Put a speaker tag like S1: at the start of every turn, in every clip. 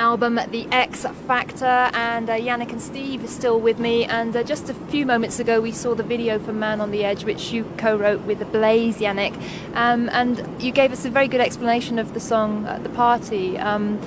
S1: album, The X Factor, and Janick and Steve are still with me, and just a few moments ago we saw the video for Man on the Edge, which you co-wrote with The Blaze, Janick, and you gave us a very good explanation of the song at the party.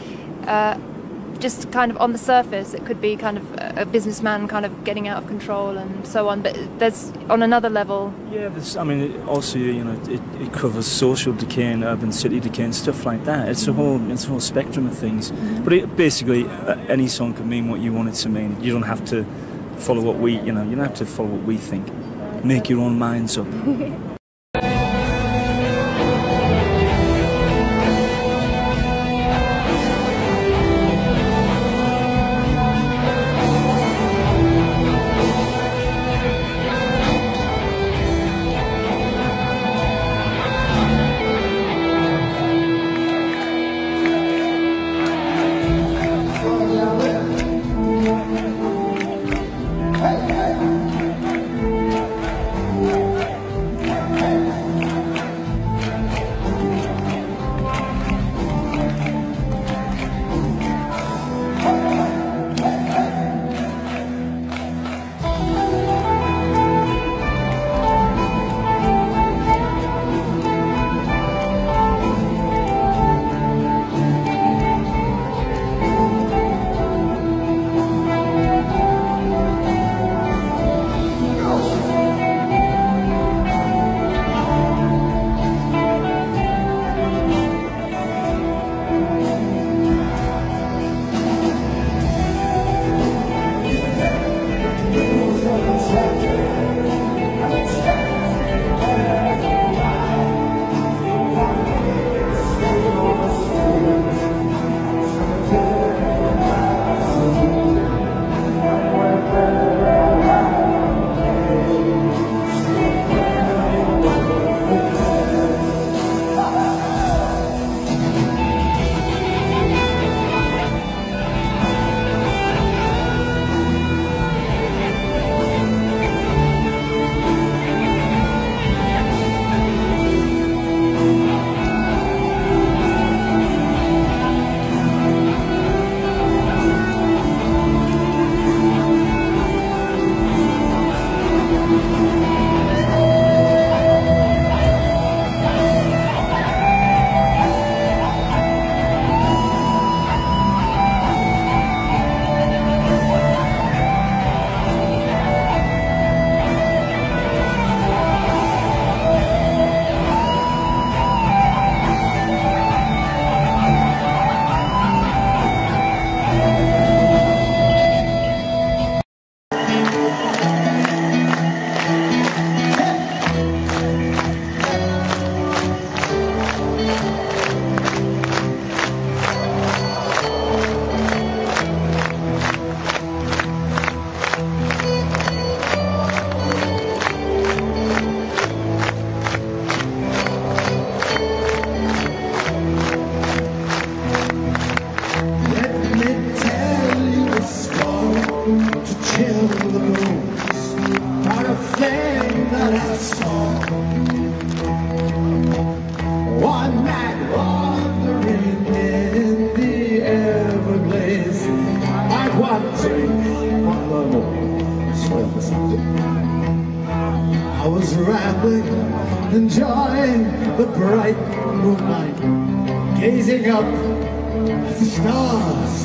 S1: Just kind of on the surface it could be kind of a businessman kind of getting out of control and so on, but there's on another level. Yeah, I mean, also, you know, it covers social decay and urban city decay and stuff like that. It's a whole spectrum of things. But basically any song can mean what you want it to mean. You don't have to follow what we, you don't have to follow what we think. Make your own minds up.
S2: One night wandering in the Everglades, I want to swim for something. I was rambling, enjoying the bright moonlight, gazing up at the stars.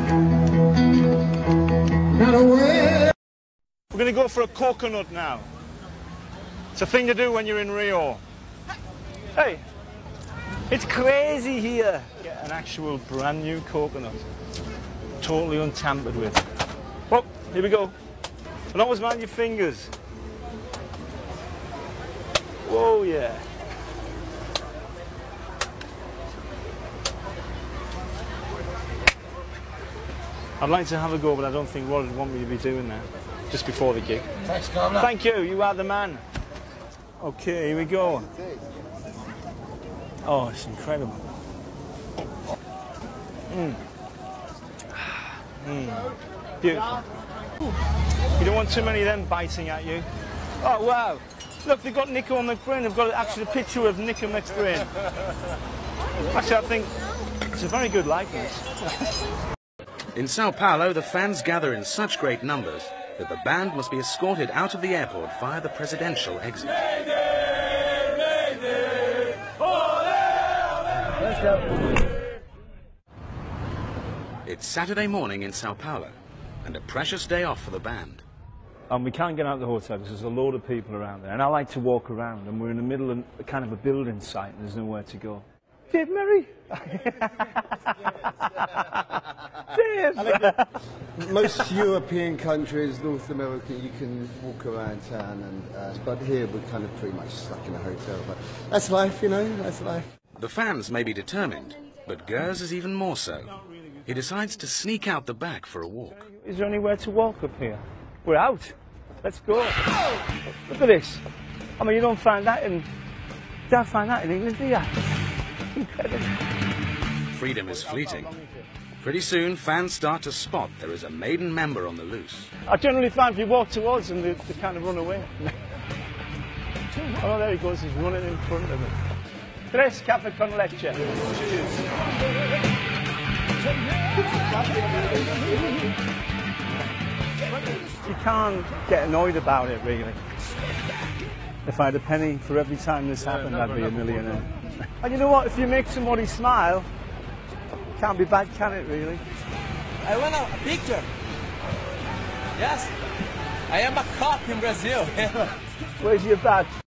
S2: Not aware.
S3: We're going to go for a coconut now. It's a thing to do when you're in Rio. Hey, it's crazy here. Get an actual brand new coconut, totally untampered with. Oh, here we go. And always mind your fingers. Whoa, yeah. I'd like to have a go, but I don't think Rod would want me to be doing that just before the gig.
S2: Thanks, Governor.
S3: Thank you, you are the man. Okay, here we go. Oh, it's incredible. Beautiful. You don't want too many of them biting at you. Oh, wow. Look, they've got Nico McBrain. They've got actually a picture of Nico McBrain. Actually, I think it's a very good likeness.
S4: In Sao Paulo, the fans gather in such great numbers that the band must be escorted out of the airport via the presidential exit. It's Saturday morning in Sao Paulo, and a precious day off for the band.
S3: And we can't get out of the hotel because there's a load of people around there, and I like to walk around, and we're in the middle of a kind of a building site, and there's nowhere to go. Dave Murray! Dave!
S5: Most European countries, North America, you can walk around town, but here we're kind of pretty much stuck in a hotel. But that's life, you know, that's life.
S4: The fans may be determined, but Gers is even more so. He decides to sneak out the back for a walk.
S3: Is there anywhere to walk up here? We're out. Let's go. Look at this. I mean, you don't find that in England, do you? Incredible.
S4: Freedom is fleeting. Pretty soon, fans start to spot there is a maiden member on the loose.
S3: I generally find if you walk towards them, they kind of run away. Oh, there he goes. He's running in front of me. Tres caffè con leche. You can't get annoyed about it, really. If I had a penny for every time this happened, I'd be a millionaire. And you know what? If you make somebody smile, it can't be bad, can it, really?
S6: I want a picture. Yes. I am a cop in Brazil.
S3: Where's your badge?